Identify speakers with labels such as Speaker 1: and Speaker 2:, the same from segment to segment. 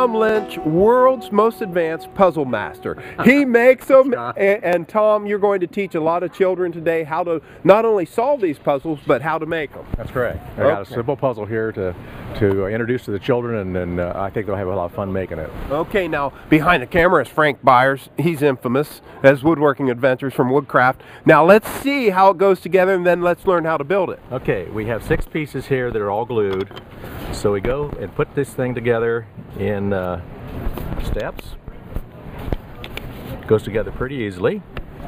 Speaker 1: Tom Lynch, world's most advanced puzzle master. He makes them, and Tom, you're going to teach a lot of children today how to not only solve these puzzles, but how to make them.
Speaker 2: That's correct. I got a simple puzzle here to introduce to the children, and I think they'll have a lot of fun making it.
Speaker 1: Okay, now behind the camera is Frank Byers. He's infamous as Woodworking Adventures from Woodcraft. Now let's see how it goes together, and then let's learn how to build it.
Speaker 2: Okay, we have 6 pieces here that are all glued. So we go and put this thing together in steps. It goes together pretty easily.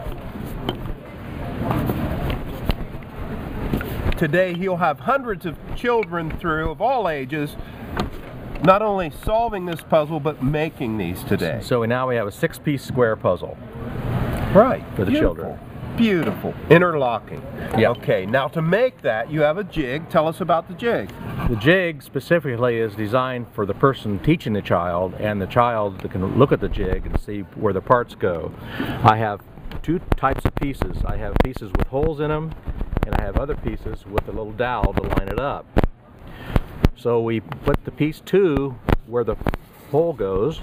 Speaker 1: Today he'll have hundreds of children through, of all ages, not only solving this puzzle, but making these today.
Speaker 2: So now we have a 6-piece square puzzle.
Speaker 1: Right.
Speaker 2: For the children.
Speaker 1: Beautiful. Interlocking.
Speaker 2: Yeah.
Speaker 1: Okay, now to make that, you have a jig. Tell us about the jig.
Speaker 2: The jig specifically is designed for the person teaching the child, and the child that can look at the jig and see where the parts go. I have 2 types of pieces. I have pieces with holes in them, and I have other pieces with a little dowel to line it up. So we put the piece 2 where the hole goes.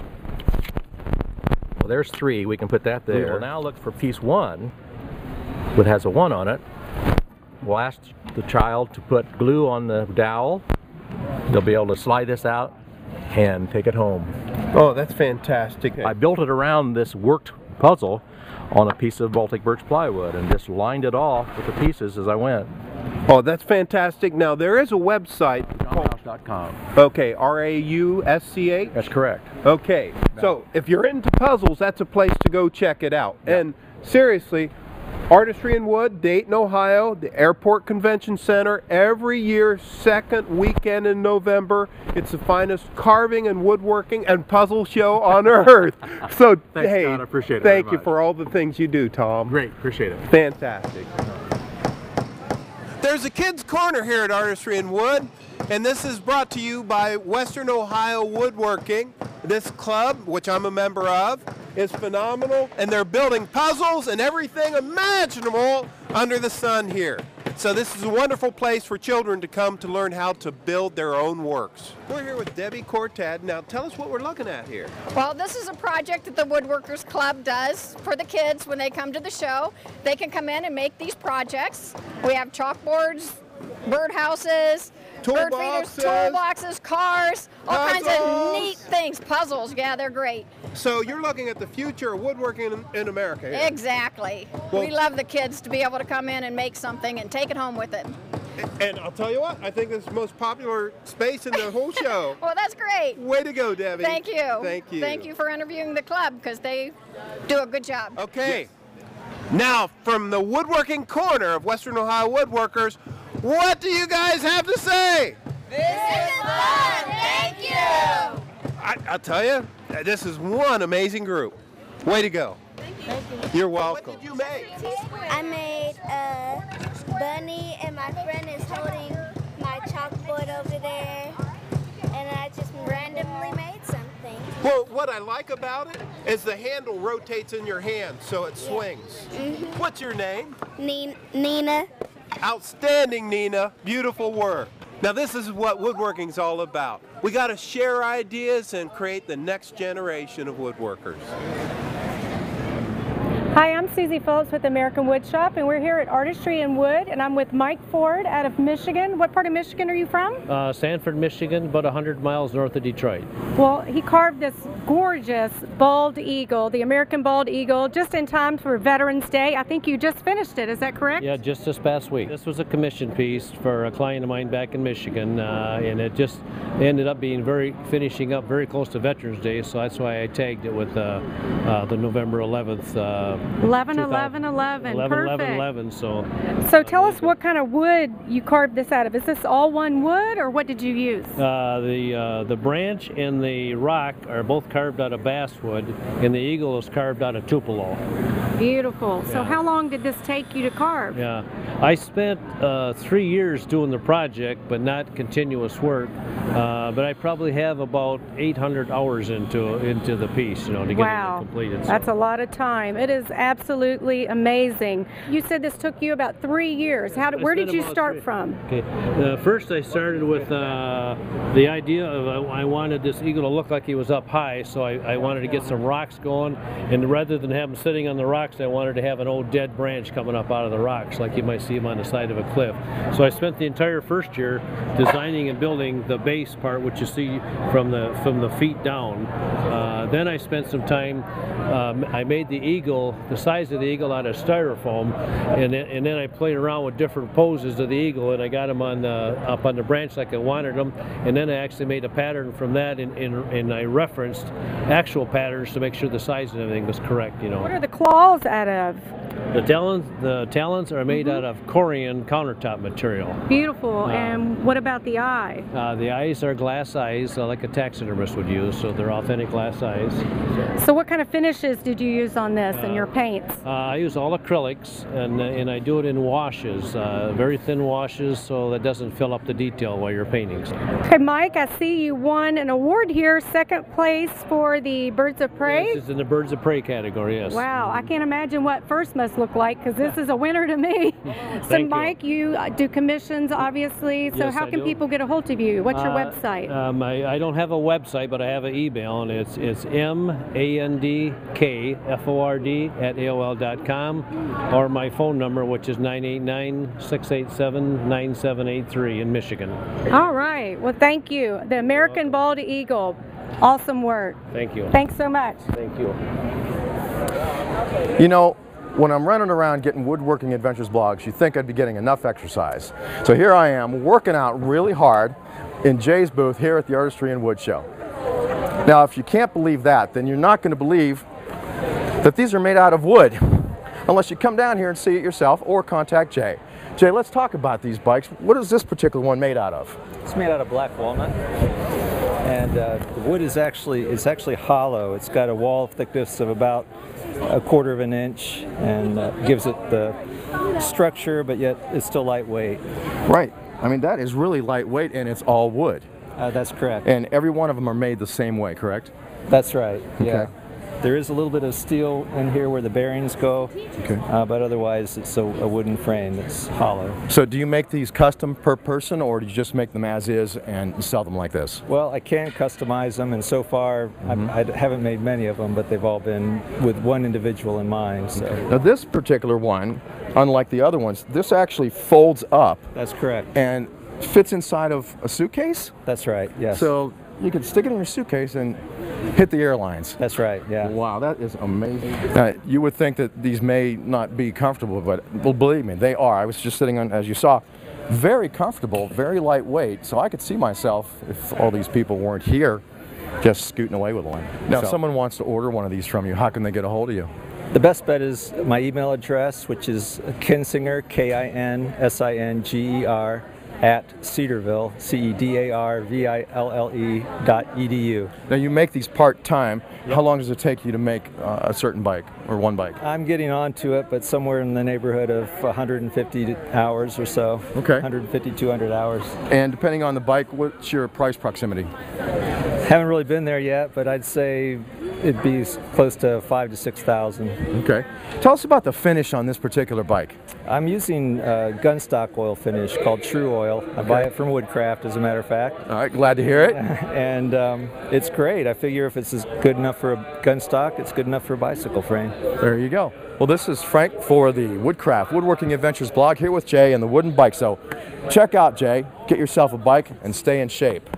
Speaker 2: Well, there's 3. We can put that there. We'll now look for piece 1, which has a 1 on it. We'll ask the child to put glue on the dowel. They'll be able to slide this out and take it home.
Speaker 1: Oh, that's fantastic.
Speaker 2: I built it around this worked puzzle on a piece of Baltic birch plywood and just lined it off with the pieces as I went.
Speaker 1: Oh, that's fantastic. Now, there is a website.
Speaker 2: JohnRausch.com.
Speaker 1: Okay, R-A-U-S-C-H?
Speaker 2: That's correct.
Speaker 1: Okay, so if you're into puzzles, that's a place to go check it out. Yeah. And seriously, Artistry in Wood, Dayton, Ohio, the Airport Convention Center, every year, 2nd weekend in November. It's the finest carving and woodworking and puzzle show on earth. So,
Speaker 2: thanks,
Speaker 1: hey,
Speaker 2: John, I appreciate it
Speaker 1: thank
Speaker 2: very
Speaker 1: you
Speaker 2: much.
Speaker 1: for all the things you do, Tom.
Speaker 2: Great, appreciate it.
Speaker 1: Fantastic. There's a Kids Corner here at Artistry in Wood, and this is brought to you by Western Ohio Woodworking. This club, which I'm a member of, is phenomenal, and they're building puzzles and everything imaginable under the sun here. So this is a wonderful place for children to come to learn how to build their own works. We're here with Debbie Cortad. Now tell us what we're looking at here.
Speaker 3: Well, this is a project that the Woodworkers Club does for the kids when they come to the show. They can come in and make these projects. We have chalkboards, birdhouses, bird feeders, toolboxes, cars, all kinds of neat things, puzzles. Yeah, they're great.
Speaker 1: So you're looking at the future of woodworking in America here.
Speaker 3: Exactly. Well, we love the kids to be able to come in and make something and take it home with them.
Speaker 1: And I'll tell you what, I think it's the most popular space in the whole show.
Speaker 3: Well, that's great.
Speaker 1: Way to go, Debbie.
Speaker 3: Thank you.
Speaker 1: Thank you.
Speaker 3: Thank you for interviewing the club because they do a good job.
Speaker 1: Okay.
Speaker 3: Yes.
Speaker 1: Now, from the Woodworking Corner of Western Ohio Woodworkers, what do you guys have to say?
Speaker 4: This is fun. Thank you.
Speaker 1: I'll tell you, this is one amazing group. Way to go.
Speaker 4: Thank you.
Speaker 1: You're welcome. What did you make?
Speaker 4: I made a bunny, and my friend is holding my chalkboard over there, and I just randomly made something.
Speaker 1: Well, what I like about it is the handle rotates in your hand, so it swings.
Speaker 4: Mm-hmm.
Speaker 1: What's your name?
Speaker 4: Nina.
Speaker 1: Outstanding, Nina. Beautiful work. Now this is what woodworking's all about. We got to share ideas and create the next generation of woodworkers.
Speaker 5: Hi, I'm Susie Phillips with American Wood Shop, and we're here at Artistry in Wood, and I'm with Mike Ford out of Michigan. What part of Michigan are you from?
Speaker 6: Sanford, Michigan, about 100 miles north of Detroit.
Speaker 5: Well, he carved this gorgeous bald eagle, the American bald eagle, just in time for Veterans Day. I think you just finished it, is that correct?
Speaker 6: Yeah, just this past week. This was a commission piece for a client of mine back in Michigan, and it just ended up being finishing up very close to Veterans Day, so that's why I tagged it with the November 11th.
Speaker 5: 11/11/11. Perfect.
Speaker 6: 11/11/11.
Speaker 5: So tell us what kind of wood you carved this out of. Is this all one wood, or what did you use?
Speaker 6: The branch and the rock are both carved out of basswood, and the eagle is carved out of tupelo.
Speaker 5: Beautiful. So
Speaker 6: Yeah.
Speaker 5: how long did this take you to carve?
Speaker 6: Yeah, I spent 3 years doing the project, but not continuous work. But I probably have about 800 hours into the piece, to get it completed. So.
Speaker 5: That's a lot of time. It is absolutely absolutely amazing. You said this took you about 3 years. Where did you start from?
Speaker 6: Okay, first I started with the idea of I wanted this eagle to look like he was up high, so I wanted to get some rocks going, and rather than have him sitting on the rocks, I wanted to have an old dead branch coming up out of the rocks, like you might see him on the side of a cliff. So I spent the entire first year designing and building the base part, which you see from the feet down. Then I spent some time, I made the eagle, the size of the eagle, out of styrofoam, and then I played around with different poses of the eagle, and I got him up on the branch like I wanted them, and then I actually made a pattern from that, and I referenced actual patterns to make sure the size and everything was correct. You know.
Speaker 5: What are the claws out of?
Speaker 6: The talons are made out of Corian countertop material.
Speaker 5: Beautiful. And what about the eye?
Speaker 6: The eyes are glass eyes, like a taxidermist would use, so they're authentic glass eyes.
Speaker 5: So what kind of finishes did you use on this and your paints?
Speaker 6: I use all acrylics, and I do it in washes, very thin washes, so that doesn't fill up the detail while you're painting.
Speaker 5: Okay, Mike, I see you won an award here, second place for the Birds of Prey.
Speaker 6: Yes, it's in the Birds of Prey category, yes.
Speaker 5: Wow, I can't imagine what first must look like, because this is a winner to me. So Mike, you do commissions, obviously, so
Speaker 6: yes,
Speaker 5: how can people get a hold of you? What's your website?
Speaker 6: I don't have a website, but I have an email, and it's mandkford@aol.com, or my phone number, which is 989-687-9783 in Michigan.
Speaker 5: All right, well, thank you. The American Bald Eagle, awesome work.
Speaker 6: Thank you.
Speaker 5: Thanks so much.
Speaker 6: Thank you.
Speaker 7: You know, when I'm running around getting Woodworking Adventures blogs, you think I'd be getting enough exercise. So here I am working out really hard in Jay's booth here at the Artistry and Wood Show. Now, if you can't believe that, then you're not going to believe that these are made out of wood, unless you come down here and see it yourself or contact Jay. Jay, let's talk about these bikes. What is this particular one made out of?
Speaker 8: It's made out of black walnut, and the wood is actually hollow. It's got a wall thickness of about 1/4 of an inch, and gives it the structure, but yet it's still lightweight.
Speaker 7: Right. I mean, that is really lightweight, and it's all wood.
Speaker 8: That's correct.
Speaker 7: And every one of them are made the same way, correct?
Speaker 8: That's right.
Speaker 7: Okay.
Speaker 8: Yeah. There is a little bit of steel in here where the bearings go,
Speaker 7: okay.
Speaker 8: But otherwise it's a wooden frame that's hollow.
Speaker 7: So do you make these custom per person, or do you just make them as is and sell them like this?
Speaker 8: Well, I can customize them, and so far I haven't made many of them, but they've all been with one individual in mind. So.
Speaker 7: Now this particular one, unlike the other ones, this actually folds up.
Speaker 8: That's correct.
Speaker 7: And fits inside of a suitcase?
Speaker 8: That's right, yes.
Speaker 7: So you could stick it in your suitcase and hit the airlines.
Speaker 8: That's right, yeah.
Speaker 7: Wow, that is amazing. Now, you would think that these may not be comfortable, but well, believe me, they are. I was just sitting on, as you saw, very comfortable, very lightweight, so I could see myself, if all these people weren't here, just scooting away with one. Now, if someone wants to order one of these from you, how can they get a hold of you?
Speaker 8: The best bet is my email address, which is Kinsinger, Kinsinger, at Cedarville, CEDARVILLE.edu.
Speaker 7: Now you make these part-time. Yep. How long does it take you to make a certain bike, or one bike?
Speaker 8: I'm getting on to it, but somewhere in the neighborhood of 150 hours or so.
Speaker 7: Okay.
Speaker 8: 150, 200 hours.
Speaker 7: And depending on the bike, what's your price proximity?
Speaker 8: Haven't really been there yet, but I'd say it'd be close to 5,000 to 6,000.
Speaker 7: Okay. Tell us about the finish on this particular bike.
Speaker 8: I'm using gunstock oil finish called True Oil. I buy it from Woodcraft, as a matter of fact.
Speaker 7: All right, glad to hear it.
Speaker 8: And it's great. I figure if it's good enough for a gunstock, it's good enough for a bicycle frame.
Speaker 7: There you go. Well, this is Frank for the Woodcraft Woodworking Adventures blog, here with Jay and the Wooden Bike. So check out Jay, get yourself a bike, and stay in shape.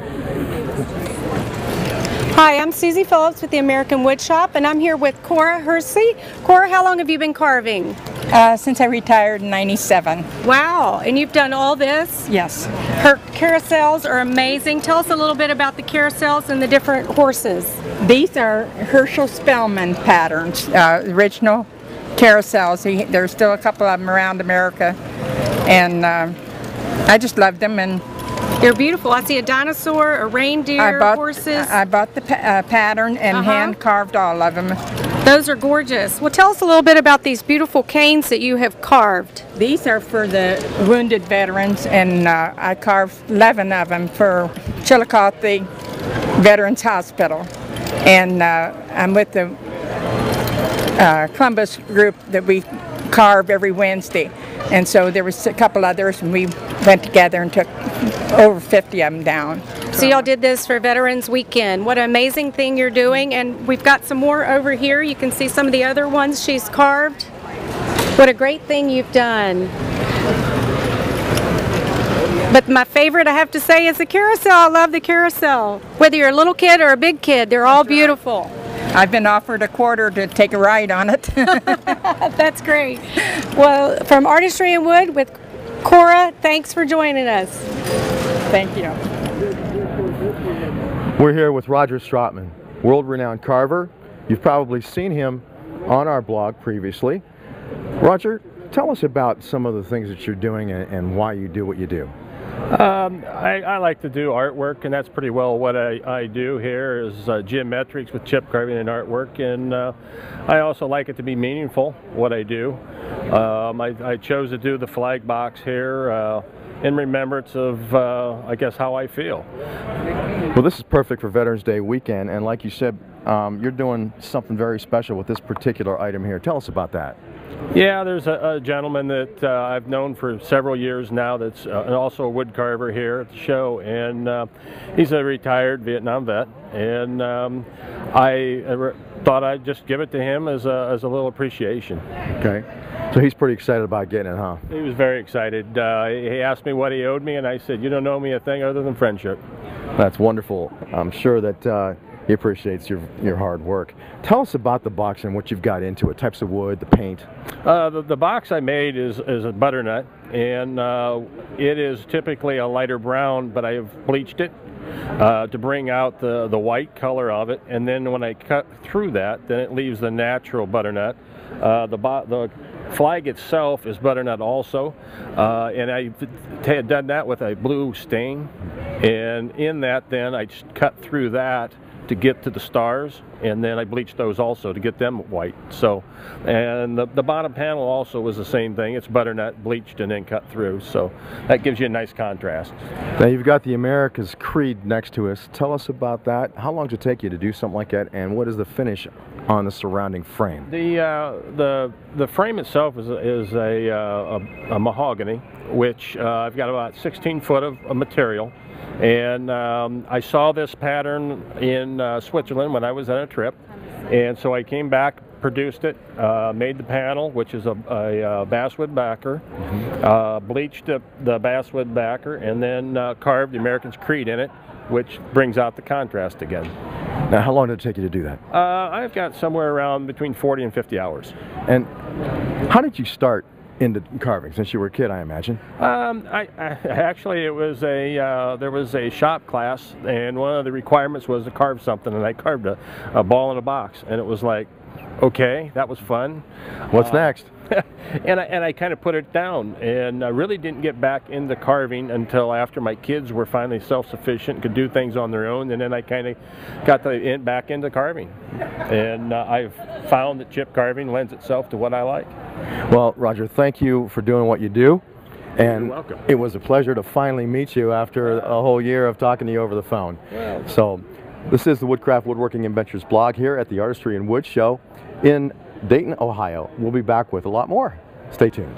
Speaker 5: Hi, I'm Susie Phillips with the American Wood Shop, and I'm here with Cora Hersey. Cora, how long have you been carving?
Speaker 9: Since I retired in '97.
Speaker 5: Wow, and you've done all this?
Speaker 9: Yes.
Speaker 5: Her carousels are amazing. Tell us a little bit about the carousels and the different horses.
Speaker 9: These are Herschel Spellman patterns, original carousels. There's still a couple of them around America, and I just love them. And
Speaker 5: they're beautiful. I see a dinosaur, a reindeer, horses.
Speaker 9: I bought the pattern and hand carved all of them.
Speaker 5: Those are gorgeous. Well, tell us a little bit about these beautiful canes that you have carved.
Speaker 9: These are for the wounded veterans, and I carved 11 of them for Chillicothe Veterans Hospital. And I'm with the Columbus group that we carve every Wednesday. And so there was a couple others, and we went together and took over 50 of them down.
Speaker 5: So y'all did this for Veterans Weekend. What an amazing thing you're doing. And we've got some more over here. You can see some of the other ones she's carved. What a great thing you've done. But my favorite, I have to say, is the carousel. I love the carousel. Whether you're a little kid or a big kid, they're all beautiful.
Speaker 9: I've been offered a quarter to take a ride on it.
Speaker 5: That's great. Well, from Artistry in Wood with Cora, thanks for joining us.
Speaker 9: Thank you.
Speaker 7: We're here with Roger Stratman, world-renowned carver. You've probably seen him on our blog previously. Roger, tell us about some of the things that you're doing and why you do what you do.
Speaker 10: I like to do artwork, and that's pretty well what I do here is geometrics with chip carving and artwork, and I also like it to be meaningful, what I do. I chose to do the flag box here in remembrance of, I guess, how I feel.
Speaker 7: Well, this is perfect for Veterans Day weekend, and like you said, you're doing something very special with this particular item here. Tell us about that.
Speaker 10: Yeah, there's a gentleman that I've known for several years now that's also a wood carver here at the show, and he's a retired Vietnam vet, and I thought I'd just give it to him as a little appreciation.
Speaker 7: Okay, so he's pretty excited about getting it, huh?
Speaker 10: He was very excited. He asked me what he owed me, and I said, you don't owe me a thing other than friendship.
Speaker 7: That's wonderful. I'm sure that he appreciates your hard work. Tell us about the box and what you've got into it, types of wood, the paint.
Speaker 10: The box I made is a butternut, and it is typically a lighter brown, but I have bleached it to bring out the white color of it, and then when I cut through that, then it leaves the natural butternut. The flag itself is butternut also, and I had done that with a blue stain, and in that then I just cut through that to get to the stars, and then I bleached those also to get them white. So, and the bottom panel also was the same thing. It's butternut bleached and then cut through, so that gives you a nice contrast.
Speaker 7: Now you've got the America's Creed next to us. Tell us about that. How long does it take you to do something like that, and what is the finish on the surrounding frame?
Speaker 10: The frame itself is a mahogany, which I've got about 16 foot of material. And I saw this pattern in Switzerland when I was on a trip, and so I came back, produced it, made the panel, which is a basswood backer, bleached the basswood backer, and then carved the American's Creed in it, which brings out the contrast again.
Speaker 7: Now, how long did it take you to do that?
Speaker 10: I've got somewhere around between 40 and 50 hours.
Speaker 7: And how did you start into carving since you were a kid, I imagine?
Speaker 10: Actually, it was there was a shop class, and one of the requirements was to carve something, and I carved a ball in a box, and it was like, okay, that was fun.
Speaker 7: What's next?
Speaker 10: And I kind of put it down, and I really didn't get back into carving until after my kids were finally self-sufficient, could do things on their own, and then I kind of got back into carving. And I've found that chip carving lends itself to what I like.
Speaker 7: Well, Roger, thank you for doing what you do. And
Speaker 10: you're welcome.
Speaker 7: It was a pleasure to finally meet you after a whole year of talking to you over the phone.
Speaker 10: Yeah.
Speaker 7: So, this is the Woodcraft Woodworking Adventures blog here at the Artistry in Wood Show in Dayton, Ohio. We'll be back with a lot more. Stay tuned.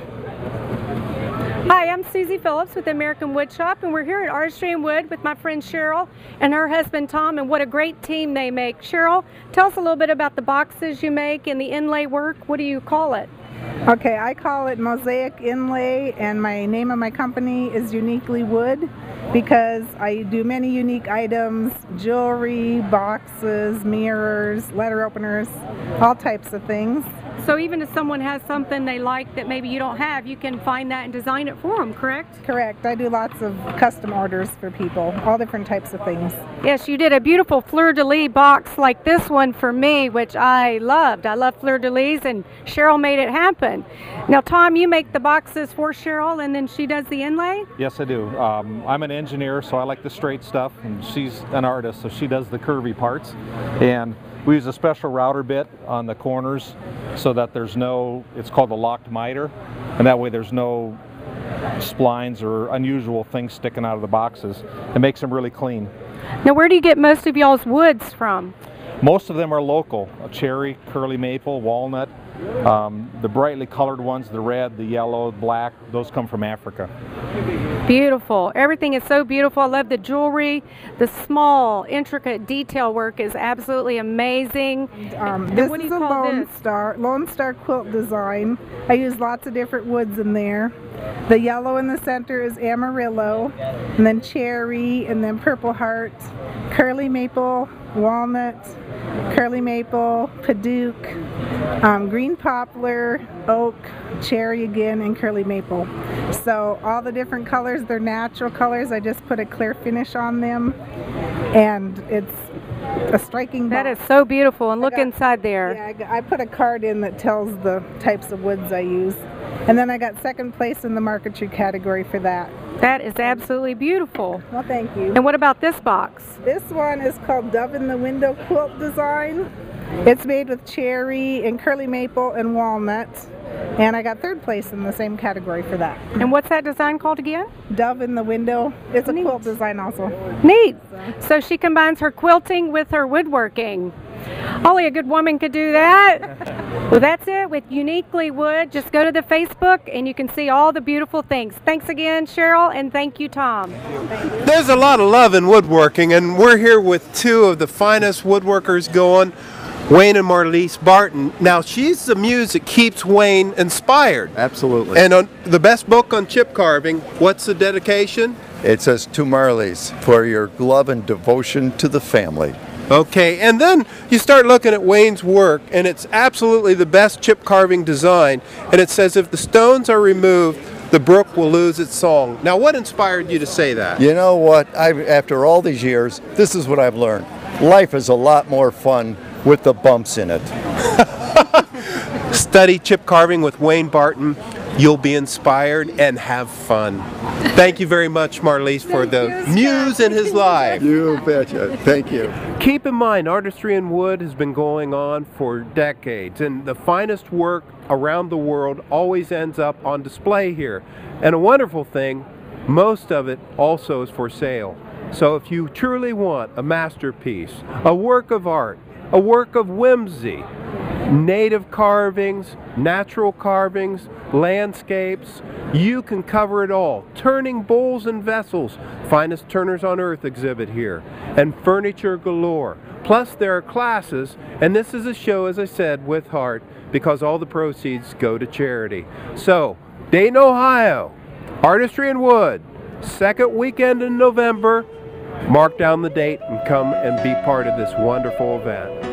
Speaker 5: Hi, I'm Susie Phillips with the American Wood Shop, and we're here at Artistry in Wood with my friend Cheryl and her husband Tom, and what a great team they make. Cheryl, tell us a little bit about the boxes you make and the inlay work. What do you call it?
Speaker 11: Okay, I call it Mosaic Inlay, and my name of my company is Uniquely Wood because I do many unique items, jewelry, boxes, mirrors, letter openers, all types of things.
Speaker 5: So even if someone has something they like that maybe you don't have, you can find that and design it for them, correct?
Speaker 11: Correct. I do lots of custom orders for people, all different types of things.
Speaker 5: Yes, you did a beautiful fleur-de-lis box like this one for me, which I loved. I love fleur-de-lis, and Cheryl made it happen. Now, Tom, you make the boxes for Cheryl, and then she does the inlay?
Speaker 12: Yes, I do. I'm an engineer, so I like the straight stuff, and she's an artist, so she does the curvy parts. And we use a special router bit on the corners so that there's no, it's called a locked miter, and that way there's no splines or unusual things sticking out of the boxes. It makes them really clean.
Speaker 5: Now, where do you get most of y'all's woods from?
Speaker 12: Most of them are local: cherry, curly maple, walnut. The brightly colored ones, the red, the yellow, black, those come from Africa.
Speaker 5: Beautiful. Everything is so beautiful. I love the jewelry. The small, intricate detail work is absolutely amazing.
Speaker 11: This is a Lone Star quilt design. I use lots of different woods in there. The yellow in the center is Amarillo, and then cherry, and then purple heart, curly maple, walnut, curly maple, padauk, green poplar, oak, cherry again, and curly maple. So all the different colors, they're natural colors. I just put a clear finish on them, and it's a striking box.
Speaker 5: That is so beautiful, and look inside there.
Speaker 11: Yeah, I put a card in that tells the types of woods I use. And then I got second place in the marquetry category for that.
Speaker 5: That is absolutely beautiful.
Speaker 11: Well, thank you.
Speaker 5: And what about this box?
Speaker 11: This one is called Dove in the Window Quilt Design. It's made with cherry and curly maple and walnut. And I got third place in the same category for that.
Speaker 5: And what's that design called again?
Speaker 11: Dove in the Window. It's a quilt design also.
Speaker 5: Neat. So she combines her quilting with her woodworking. Only a good woman could do that. Well, that's it with Uniquely Wood. Just go to the Facebook and you can see all the beautiful things. Thanks again, Cheryl, and thank you, Tom.
Speaker 1: There's a lot of love in woodworking, and we're here with two of the finest woodworkers going, Wayne and Marlise Barton. Now, she's the muse that keeps Wayne inspired.
Speaker 13: Absolutely.
Speaker 1: And on the best book on chip carving, what's the dedication?
Speaker 13: It says, "To Marlise, for your love and devotion to the family."
Speaker 1: Okay, and then you start looking at Wayne's work, and it's absolutely the best chip carving design. And it says, if the stones are removed, the brook will lose its song. Now, what inspired you to say that?
Speaker 13: You know what? After all these years, this is what I've learned. Life is a lot more fun with the bumps in it.
Speaker 1: Study chip carving with Wayne Barton. You'll be inspired and have fun. Thank you very much, Marlise, for the muse in his life.
Speaker 13: You betcha. Thank you.
Speaker 1: Keep in mind, artistry in wood has been going on for decades, and the finest work around the world always ends up on display here. And a wonderful thing, most of it also is for sale. So if you truly want a masterpiece, a work of art, a work of whimsy, native carvings, natural carvings, landscapes, you can cover it all. Turning bowls and vessels, finest turners on earth exhibit here, and furniture galore. Plus there are classes, and this is a show, as I said, with heart, because all the proceeds go to charity. So, Dayton, Ohio, Artistry in Wood, second weekend in November. Mark down the date and come and be part of this wonderful event.